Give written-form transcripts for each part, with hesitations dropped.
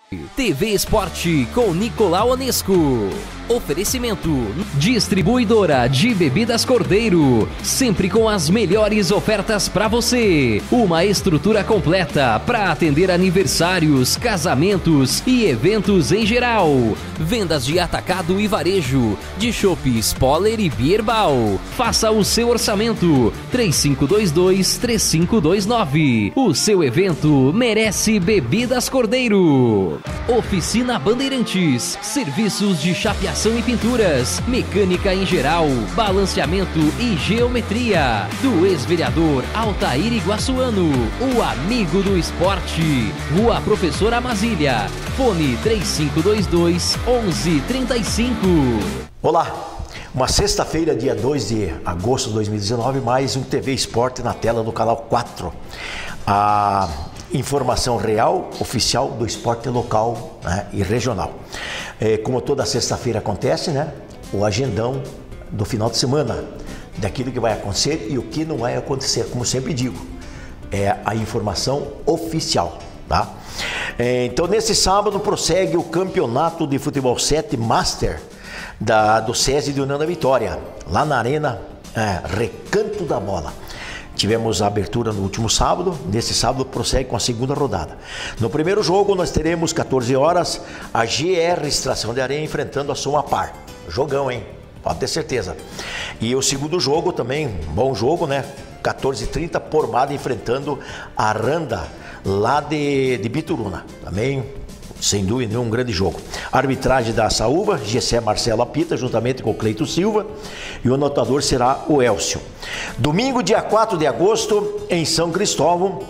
TV Esporte com Nicolau Onesco. Oferecimento: distribuidora de bebidas Cordeiro, sempre com as melhores ofertas para você. Uma estrutura completa para atender aniversários, casamentos e eventos em geral. Vendas de atacado e varejo, de chopes, Poller e Bierbal. Faça o seu orçamento. 3522-3529. O seu evento merece Bebidas Cordeiro. Oficina Bandeirantes, serviços de chapeação e pinturas, mecânica em geral, balanceamento e geometria. Do ex-vereador Altair Iguaçuano, o amigo do esporte. Rua Professor Amazília, fone 3522-1135. Olá, uma sexta-feira, dia 2 de agosto de 2019, mais um TV Esporte na tela do canal 4. A informação real, oficial do esporte local, né, e regional. Como toda sexta-feira acontece, né, o agendão do final de semana, daquilo que vai acontecer e o que não vai acontecer, como sempre digo, é a informação oficial, tá? Então, nesse sábado prossegue o campeonato de futebol 7 Master do SESI de União da Vitória, lá na Arena Recanto da Bola. Tivemos a abertura no último sábado, nesse sábado prossegue com a segunda rodada. No primeiro jogo nós teremos 14 horas a GR Extração de Areia enfrentando a Somapar. Jogão, hein? Pode ter certeza. E o segundo jogo também, bom jogo, né? 14h30, Pormada enfrentando a Randa lá de Bituruna. Também, sem dúvida, um grande jogo. Arbitragem da Saúva, Gessé Marcelo apita, juntamente com o Cleito Silva, e o anotador será o Elcio. Domingo, dia 4 de agosto, em São Cristóvão,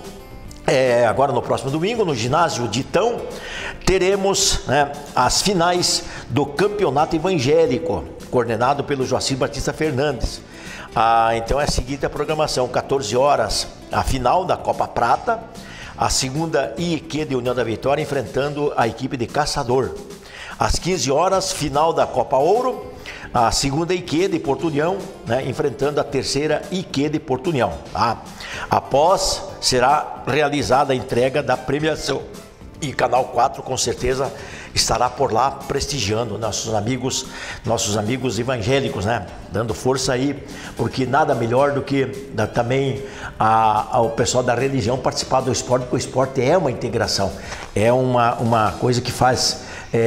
agora no próximo domingo, no ginásio Ditão, teremos, né, as finais do Campeonato Evangélico, coordenado pelo Joacir Batista Fernandes. Então é a seguinte a programação: 14 horas, a final da Copa Prata, a segunda IEQ de União da Vitória enfrentando a equipe de Caçador. Às 15 horas, final da Copa Ouro, a segunda IQ de Porto União, né, enfrentando a terceira IQ de Porto União. Tá? Após, será realizada a entrega da premiação. E Canal 4 com certeza estará por lá prestigiando nossos amigos evangélicos, né? Dando força aí, porque nada melhor do que também o pessoal da religião participar do esporte, porque o esporte é uma integração, é uma coisa que faz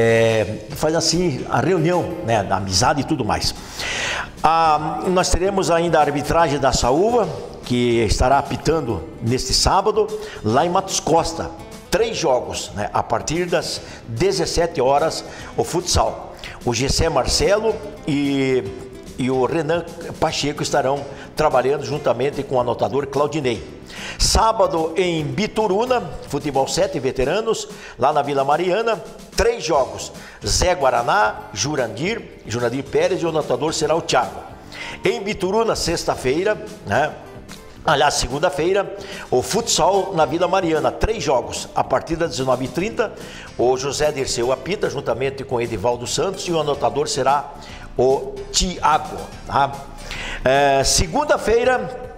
assim a reunião, né, da amizade e tudo mais. Nós teremos ainda a arbitragem da Saúva, que estará apitando neste sábado, lá em Matos Costa. 3 jogos, né, a partir das 17 horas, o futsal. O Gessé Marcelo e o Renan Pacheco estarão trabalhando juntamente com o anotador Claudinei. Sábado em Bituruna, futebol 7 veteranos, lá na Vila Mariana, 3 jogos. Zé Guaraná, Jurandir Pérez, e o anotador será o Thiago. Em Bituruna, sexta-feira, né? Aliás, segunda-feira, o futsal na Vila Mariana, 3 jogos, a partir das 19h30, o José Dirceu apita, juntamente com Edivaldo Santos, e o anotador será o Tiago. Tá? Segunda-feira,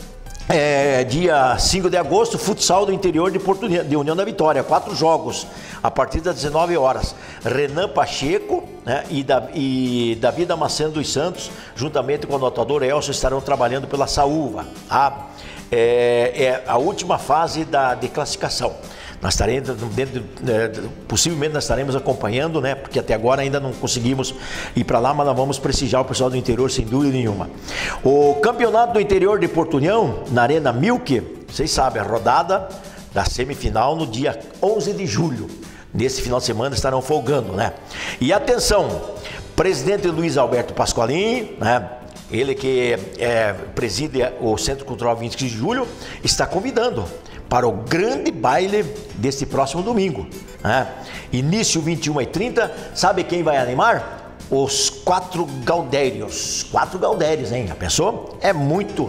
dia 5 de agosto, futsal do interior de União da Vitória, 4 jogos, a partir das 19 horas. Renan Pacheco, né, e Davi Damasceno dos Santos, juntamente com o anotador Elcio, estarão trabalhando pela Saúva. Tá? É a última fase de classificação. Nós estaremos possivelmente nós estaremos acompanhando, né? Porque até agora ainda não conseguimos ir para lá, mas nós vamos prestigiar o pessoal do interior sem dúvida nenhuma. O campeonato do interior de Porto União, na Arena Milk, vocês sabem, a rodada da semifinal no dia 11 de julho. Nesse final de semana estarão folgando, né? E atenção, presidente Luiz Alberto Pasqualini, né? Ele que preside o Centro Cultural 25 de Julho, está convidando para o grande baile deste próximo domingo, né? Início 21h30, sabe quem vai animar? Os 4 Gaudérios. 4 Gaudérios, hein? Já pensou? É muito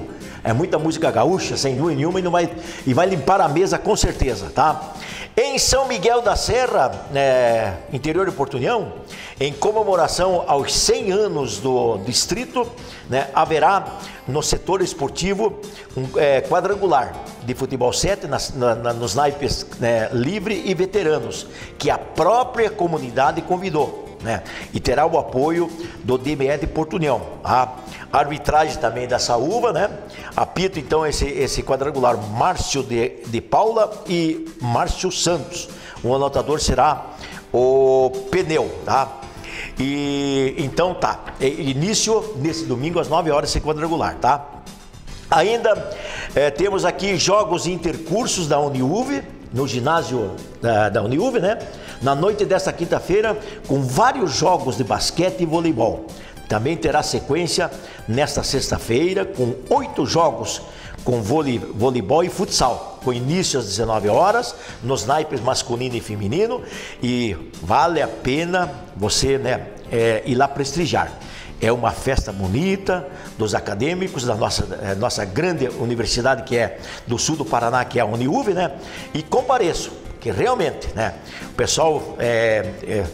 É muita música gaúcha, sem dúvida nenhuma, e vai limpar a mesa com certeza, tá? Em São Miguel da Serra, interior de Porto União, em comemoração aos 100 anos do distrito, né, haverá no setor esportivo um quadrangular de futebol 7 nos naipes livre e veteranos, que a própria comunidade convidou. Né? E terá o apoio do DME de Porto União. A arbitragem também da Saúva, né? Apito então esse quadrangular Márcio de Paula e Márcio Santos. O anotador será o Pneu, tá? E então tá, início nesse domingo às 9 horas esse quadrangular, tá? Ainda temos aqui jogos intercursos da Uniuv, no ginásio da Uniuv, né? Na noite desta quinta-feira, com vários jogos de basquete e voleibol. Também terá sequência nesta sexta-feira, com 8 jogos com voleibol e futsal, com início às 19 horas, nos naipes masculino e feminino, e vale a pena você, né, ir lá prestigiar. É uma festa bonita dos acadêmicos da nossa grande universidade, que é do sul do Paraná, que é a Uniuv, né? E compareço, que realmente, né, o pessoal é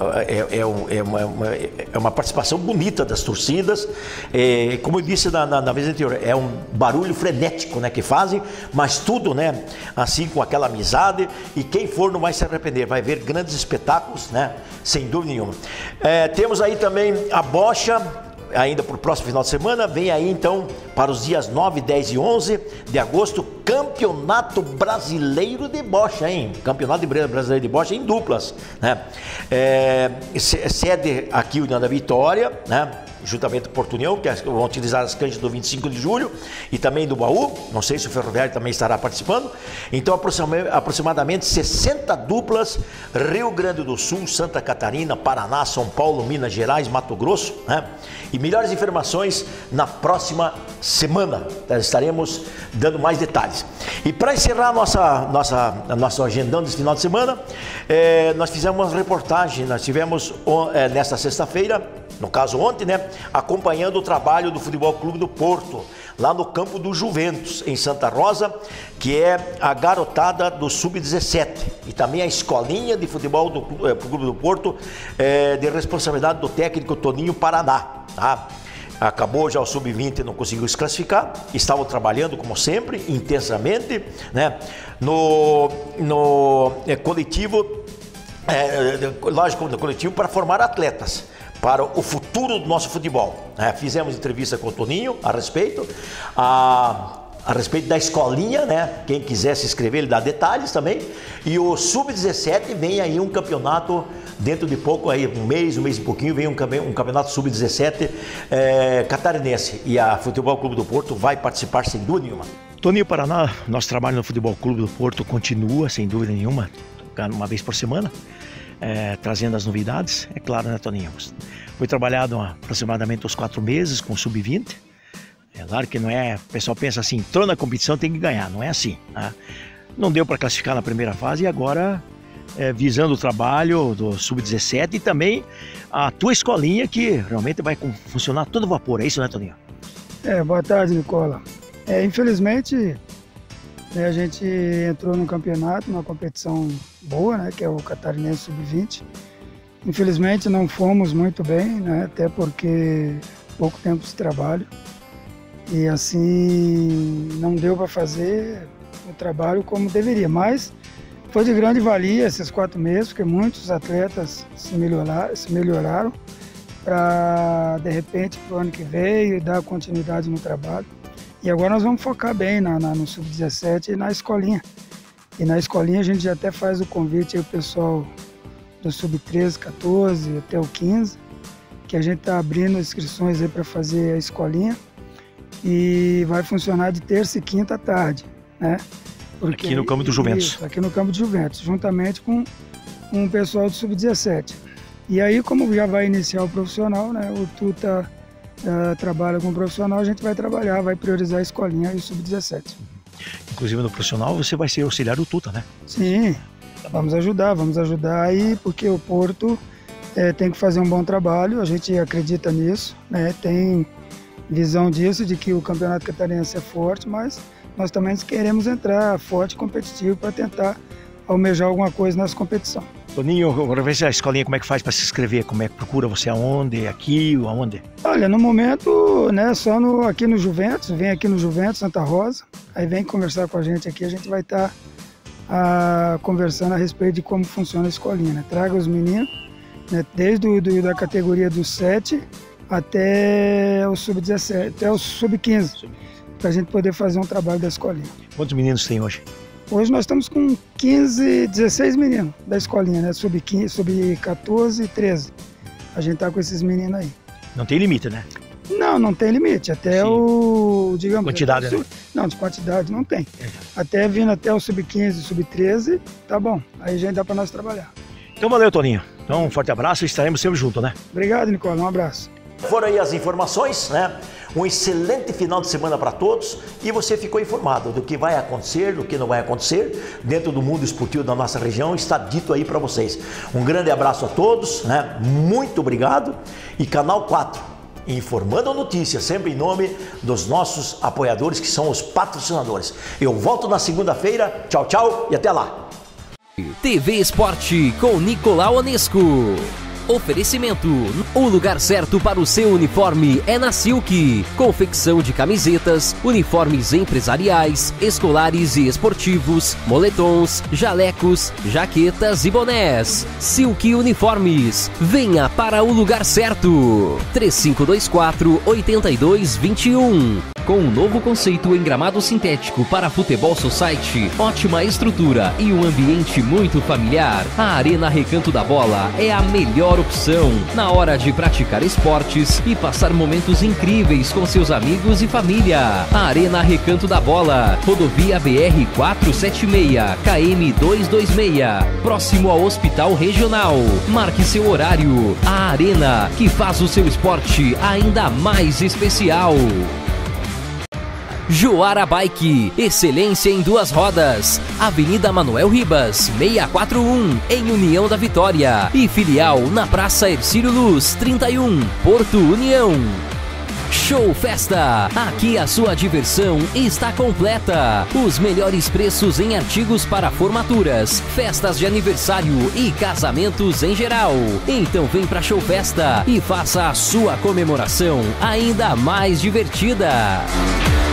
uma participação bonita das torcidas, como eu disse na vez anterior, é um barulho frenético, né, que fazem, mas tudo, né, assim, com aquela amizade, e quem for não vai se arrepender, vai ver grandes espetáculos, né, sem dúvida nenhuma. Temos aí também a bocha, ainda para o próximo final de semana. Vem aí então para os dias 9, 10 e 11 de agosto, Campeonato Brasileiro de Bocha, hein? Campeonato Brasileiro de Bocha em duplas, né? Sede aqui União da Vitória, né? Juntamente com Porto União, que vão utilizar as canchas do 25 de julho e também do Baú. Não sei se o Ferroviário também estará participando. Então, aproximadamente 60 duplas, Rio Grande do Sul, Santa Catarina, Paraná, São Paulo, Minas Gerais, Mato Grosso, né? E melhores informações na próxima semana. Estaremos dando mais detalhes. E para encerrar nosso agendão desse final de semana, nós fizemos uma reportagem. Nós tivemos nesta sexta-feira, no caso ontem, né, acompanhando o trabalho do Futebol Clube do Porto, lá no campo do Juventus, em Santa Rosa, que é a garotada do Sub-17, e também a escolinha de futebol do Clube do Porto, de responsabilidade do técnico Toninho Paraná, tá? Acabou já o Sub-20, não conseguiu se classificar, estavam trabalhando como sempre, intensamente, né, no coletivo, lógico, no coletivo para formar atletas para o futuro do nosso futebol. Fizemos entrevista com o Toninho a respeito da escolinha, né? Quem quiser se inscrever, ele dá detalhes também. E o Sub-17 vem aí um campeonato dentro de pouco, aí um mês e pouquinho, vem um campeonato Sub-17 catarinense. E a Futebol Clube do Porto vai participar sem dúvida nenhuma. Toninho Paraná, nosso trabalho no Futebol Clube do Porto continua, sem dúvida nenhuma, uma vez por semana. Trazendo as novidades, é claro, né, Toninho? Foi trabalhado aproximadamente uns 4 meses com o Sub-20. É claro que não é, o pessoal pensa assim, entrou na competição tem que ganhar, não é assim, tá? Não deu para classificar na primeira fase e agora visando o trabalho do Sub-17 e também a tua escolinha, que realmente vai funcionar todo vapor, é isso, né, Toninho? Boa tarde, Nicola. Infelizmente, a gente entrou no campeonato, numa competição boa, né, que é o Catarinense Sub-20. Infelizmente não fomos muito bem, né, até porque pouco tempo de trabalho. E assim não deu para fazer o trabalho como deveria. Mas foi de grande valia esses 4 meses, porque muitos atletas se melhoraram para, de repente, para o ano que vem, dar continuidade no trabalho. E agora nós vamos focar bem no Sub-17 e na escolinha. E na escolinha a gente já até faz o convite aí ao pessoal do Sub-13, 14 até o 15, que a gente está abrindo inscrições aí para fazer a escolinha. E vai funcionar de terça e quinta à tarde, né? Aqui no campo do Juventus. Isso, aqui no campo do Juventus, juntamente com o pessoal do Sub-17. E aí, como já vai iniciar o profissional, né? O Tuta trabalha com o profissional, a gente vai trabalhar, vai priorizar a escolinha e o Sub-17. Inclusive no profissional você vai ser auxiliar do Tuta, né? Sim, vamos ajudar aí, porque o Porto tem que fazer um bom trabalho, a gente acredita nisso, né? Tem visão disso, de que o Campeonato Catarinense é forte, mas nós também queremos entrar forte e competitivo para tentar almejar alguma coisa nessa competição. Toninho, agora vê se a escolinha como é que faz para se inscrever, como é que procura você aonde, aqui, aonde? Olha, no momento, né, só aqui no Juventus, vem aqui no Juventus, Santa Rosa, aí vem conversar com a gente aqui, a gente vai estar conversando a respeito de como funciona a escolinha, né? Traga os meninos, né, desde da categoria dos 7 até o sub-17, até o sub-15, para a gente poder fazer um trabalho da escolinha. Quantos meninos tem hoje? Hoje nós estamos com 16 meninos da escolinha, né? Sub-15, sub-14 e 13. A gente tá com esses meninos aí. Não tem limite, né? Não tem limite. Até digamos... Quantidade, né? Não, de quantidade não tem. Até vindo até o sub-15, sub-13, tá bom. Aí já dá para nós trabalhar. Então valeu, Toninho. Então um forte abraço e estaremos sempre juntos, né? Obrigado, Nicola. Um abraço. Foram aí as informações, né? Um excelente final de semana para todos e você ficou informado do que vai acontecer, do que não vai acontecer dentro do mundo esportivo da nossa região, está dito aí para vocês. Um grande abraço a todos, né? Muito obrigado e Canal 4, informando a notícia, sempre em nome dos nossos apoiadores que são os patrocinadores. Eu volto na segunda-feira, tchau, tchau e até lá. TV Esporte com Nicolau Onesco. Oferecimento: o lugar certo para o seu uniforme é na Silk. Confecção de camisetas, uniformes empresariais, escolares e esportivos, moletons, jalecos, jaquetas e bonés. Silk Uniformes. Venha para o lugar certo. 3524-8221. Com um novo conceito em gramado sintético para futebol society, ótima estrutura e um ambiente muito familiar, a Arena Recanto da Bola é a melhor opção na hora de praticar esportes e passar momentos incríveis com seus amigos e família. A Arena Recanto da Bola, rodovia BR 476, KM 226, próximo ao Hospital Regional. Marque seu horário. A Arena, que faz o seu esporte ainda mais especial. Joara Bike, excelência em duas rodas. Avenida Manuel Ribas, 641, em União da Vitória. E filial na Praça Hercílio Luz, 31, Porto União. Show Festa, aqui a sua diversão está completa. Os melhores preços em artigos para formaturas, festas de aniversário e casamentos em geral. Então vem pra Show Festa e faça a sua comemoração ainda mais divertida.